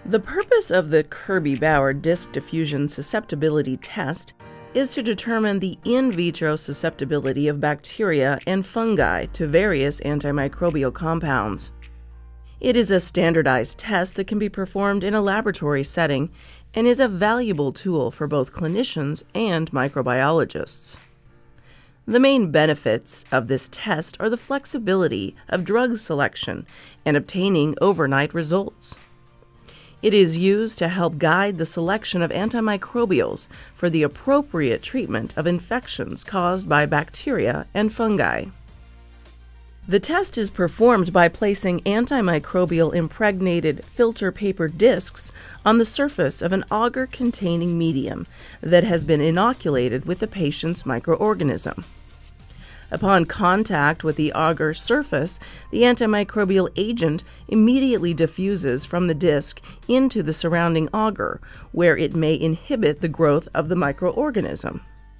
The purpose of the Kirby-Bauer disc diffusion susceptibility test is to determine the in vitro susceptibility of bacteria and fungi to various antimicrobial compounds. It is a standardized test that can be performed in a laboratory setting and is a valuable tool for both clinicians and microbiologists. The main benefits of this test are the flexibility of drug selection and obtaining overnight results. It is used to help guide the selection of antimicrobials for the appropriate treatment of infections caused by bacteria and fungi. The test is performed by placing antimicrobial impregnated filter paper discs on the surface of an agar-containing medium that has been inoculated with the patient's microorganism. Upon contact with the agar surface, the antimicrobial agent immediately diffuses from the disc into the surrounding agar, where it may inhibit the growth of the microorganism.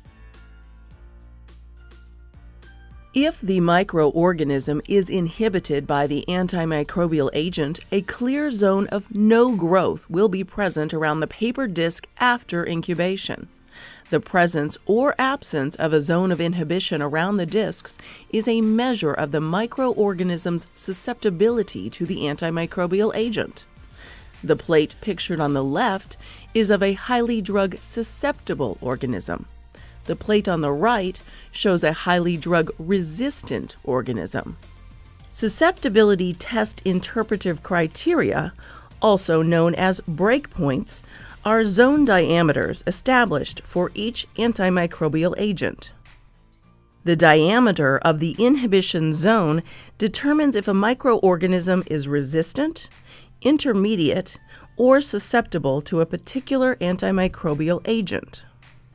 If the microorganism is inhibited by the antimicrobial agent, a clear zone of no growth will be present around the paper disc after incubation. The presence or absence of a zone of inhibition around the discs is a measure of the microorganism's susceptibility to the antimicrobial agent. The plate pictured on the left is of a highly drug-susceptible organism. The plate on the right shows a highly drug-resistant organism. Susceptibility test interpretive criteria, also known as breakpoints, are zone diameters established for each antimicrobial agent. The diameter of the inhibition zone determines if a microorganism is resistant, intermediate, or susceptible to a particular antimicrobial agent.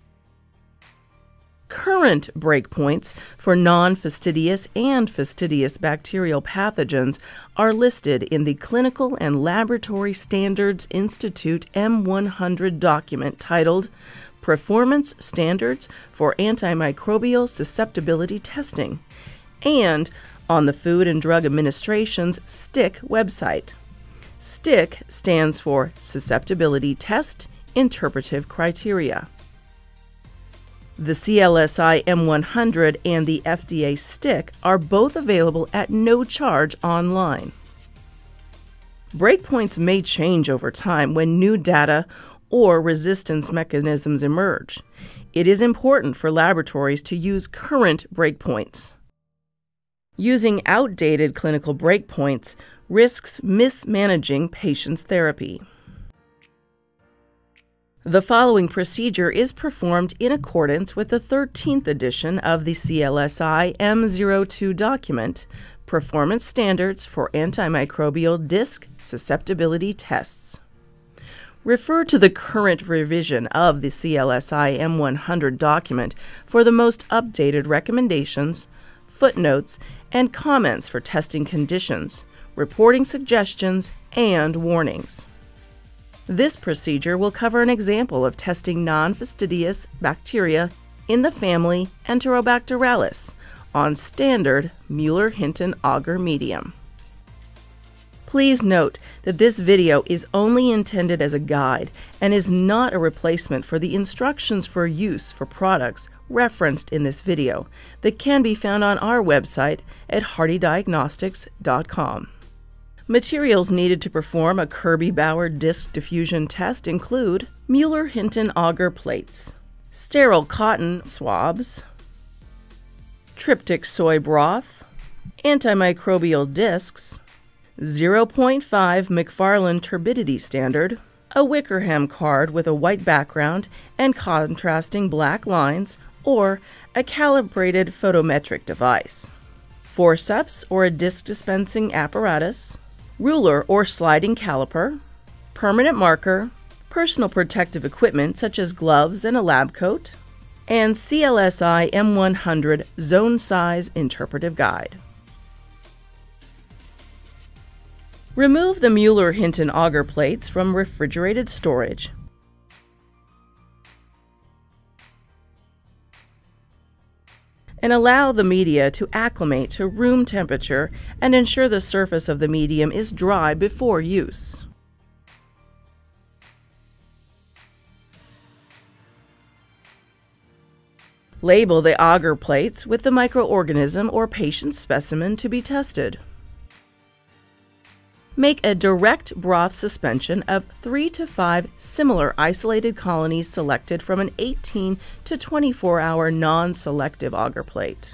Current breakpoints for non-fastidious and fastidious bacterial pathogens are listed in the Clinical and Laboratory Standards Institute M100 document titled Performance Standards for Antimicrobial Susceptibility Testing and on the Food and Drug Administration's STIC website. STIC stands for Susceptibility Test Interpretive Criteria. The CLSI M100 and the FDA STIC are both available at no charge online. Breakpoints may change over time when new data or resistance mechanisms emerge. It is important for laboratories to use current breakpoints. Using outdated clinical breakpoints risks mismanaging patients' therapy. The following procedure is performed in accordance with the 13th edition of the CLSI M02 document, Performance Standards for Antimicrobial Disc Susceptibility Tests. Refer to the current revision of the CLSI M100 document for the most updated recommendations, footnotes, and comments for testing conditions, reporting suggestions, and warnings. This procedure will cover an example of testing non-fastidious bacteria in the family Enterobacterales on standard Mueller-Hinton agar medium. Please note that this video is only intended as a guide and is not a replacement for the instructions for use for products referenced in this video that can be found on our website at hardydiagnostics.com. Materials needed to perform a Kirby-Bauer disc diffusion test include Mueller-Hinton agar plates, sterile cotton swabs, tryptic soy broth, antimicrobial discs, 0.5 McFarland turbidity standard, a Wickerham card with a white background and contrasting black lines, or a calibrated photometric device, forceps or a disc dispensing apparatus, ruler or sliding caliper, permanent marker, personal protective equipment such as gloves and a lab coat, and CLSI M100 Zone Size Interpretive Guide. Remove the Mueller-Hinton agar plates from refrigerated storage. And allow the media to acclimate to room temperature and ensure the surface of the medium is dry before use. Label the agar plates with the microorganism or patient specimen to be tested. Make a direct broth suspension of 3 to 5 similar isolated colonies selected from an 18 to 24-hour non-selective agar plate.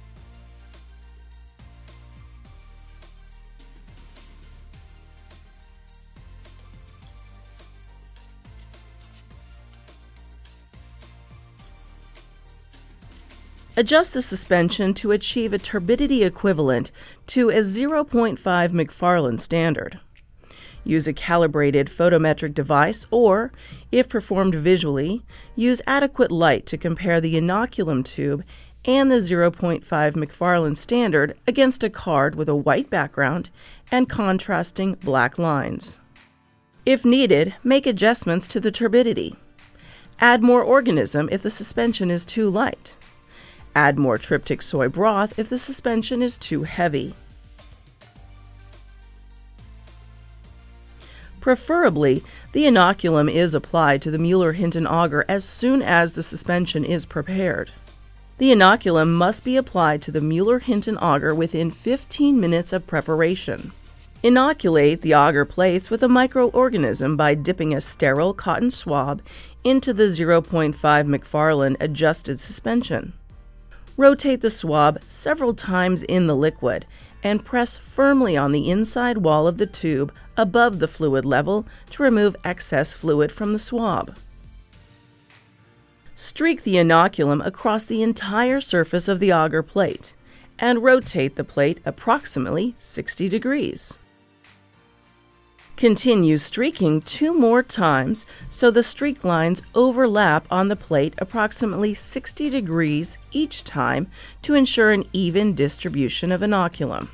Adjust the suspension to achieve a turbidity equivalent to a 0.5 McFarland standard. Use a calibrated photometric device or, if performed visually, use adequate light to compare the inoculum tube and the 0.5 McFarland standard against a card with a white background and contrasting black lines. If needed, make adjustments to the turbidity. Add more organism if the suspension is too light. Add more tryptic soy broth if the suspension is too heavy. Preferably, the inoculum is applied to the Mueller-Hinton agar as soon as the suspension is prepared. The inoculum must be applied to the Mueller-Hinton agar within 15 minutes of preparation. Inoculate the agar plates with a microorganism by dipping a sterile cotton swab into the 0.5 McFarland adjusted suspension. Rotate the swab several times in the liquid and press firmly on the inside wall of the tube above the fluid level to remove excess fluid from the swab. Streak the inoculum across the entire surface of the agar plate and rotate the plate approximately 60 degrees. Continue streaking 2 more times so the streak lines overlap on the plate approximately 60 degrees each time to ensure an even distribution of inoculum.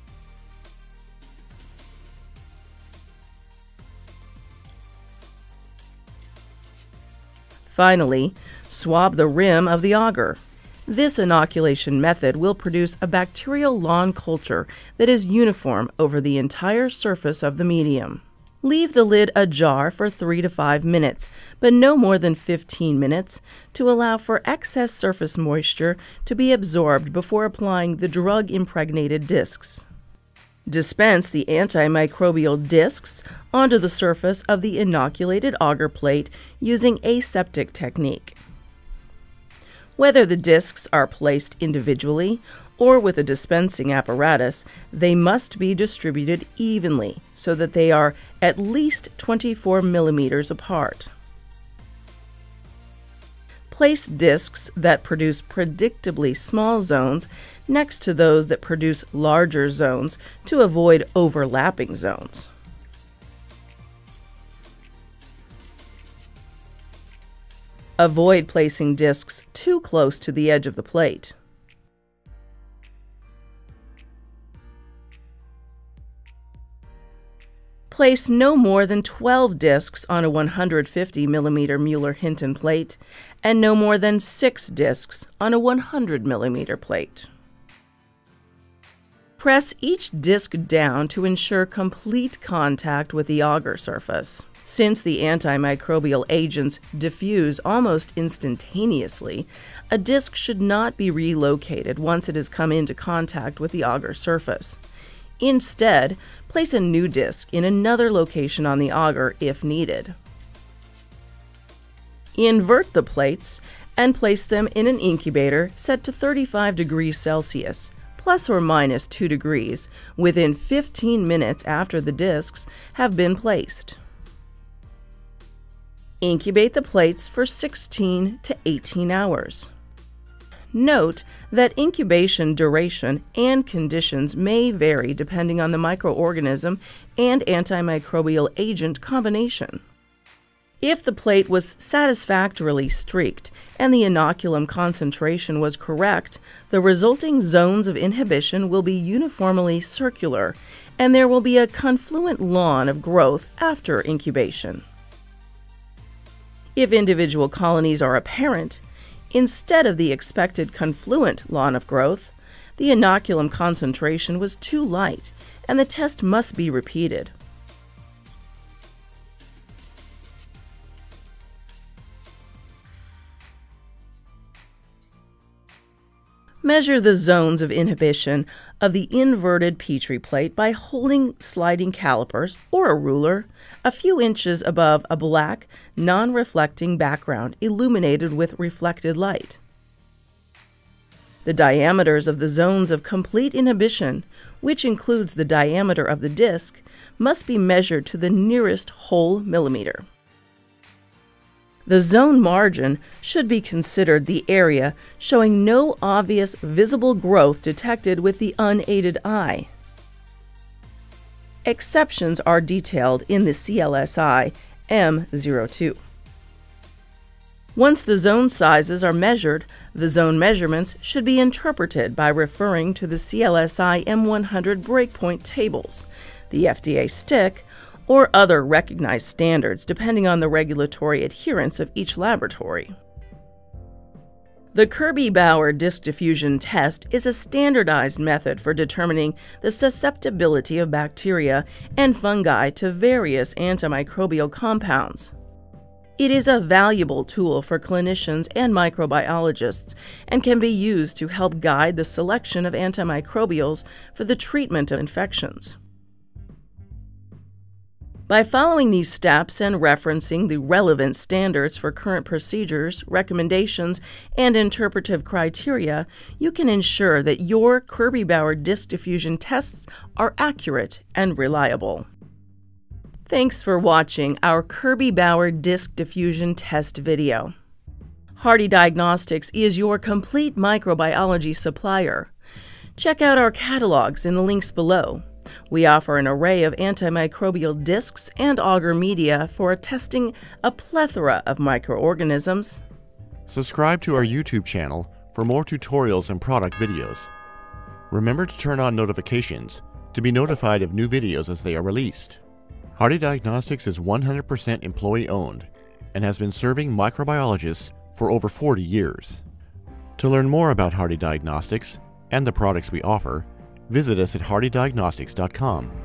Finally, swab the rim of the agar. This inoculation method will produce a bacterial lawn culture that is uniform over the entire surface of the medium. Leave the lid ajar for 3 to 5 minutes, but no more than 15 minutes, to allow for excess surface moisture to be absorbed before applying the drug-impregnated discs. Dispense the antimicrobial discs onto the surface of the inoculated agar plate using aseptic technique. Whether the discs are placed individually or with a dispensing apparatus, they must be distributed evenly so that they are at least 24 millimeters apart. Place discs that produce predictably small zones next to those that produce larger zones to avoid overlapping zones. Avoid placing discs too close to the edge of the plate. Place no more than 12 discs on a 150 mm Mueller-Hinton plate and no more than 6 discs on a 100 mm plate. Press each disc down to ensure complete contact with the agar surface. Since the antimicrobial agents diffuse almost instantaneously, a disc should not be relocated once it has come into contact with the agar surface. Instead, place a new disc in another location on the agar if needed. Invert the plates and place them in an incubator set to 35 degrees Celsius, plus or minus 2 degrees, within 15 minutes after the discs have been placed. Incubate the plates for 16 to 18 hours. Note that incubation duration and conditions may vary depending on the microorganism and antimicrobial agent combination. If the plate was satisfactorily streaked and the inoculum concentration was correct, the resulting zones of inhibition will be uniformly circular, and there will be a confluent lawn of growth after incubation. If individual colonies are apparent, instead of the expected confluent lawn of growth, the inoculum concentration was too light, and the test must be repeated. Measure the zones of inhibition of the inverted Petri plate by holding sliding calipers or a ruler a few inches above a black, non-reflecting background illuminated with reflected light. The diameters of the zones of complete inhibition, which includes the diameter of the disc, must be measured to the nearest whole millimeter. The zone margin should be considered the area showing no obvious visible growth detected with the unaided eye. Exceptions are detailed in the CLSI M02. Once the zone sizes are measured, the zone measurements should be interpreted by referring to the CLSI M100 breakpoint tables, the FDA stick, or other recognized standards depending on the regulatory adherence of each laboratory. The Kirby-Bauer disc diffusion test is a standardized method for determining the susceptibility of bacteria and fungi to various antimicrobial compounds. It is a valuable tool for clinicians and microbiologists and can be used to help guide the selection of antimicrobials for the treatment of infections. By following these steps and referencing the relevant standards for current procedures, recommendations, and interpretive criteria, you can ensure that your Kirby-Bauer disc diffusion tests are accurate and reliable. Thanks for watching our Kirby-Bauer disc diffusion test video. Hardy Diagnostics is your complete microbiology supplier. Check out our catalogs in the links below. We offer an array of antimicrobial discs and agar media for testing a plethora of microorganisms. Subscribe to our YouTube channel for more tutorials and product videos. Remember to turn on notifications to be notified of new videos as they are released. Hardy Diagnostics is 100% employee-owned and has been serving microbiologists for over 40 years. To learn more about Hardy Diagnostics and the products we offer, visit us at hardydiagnostics.com.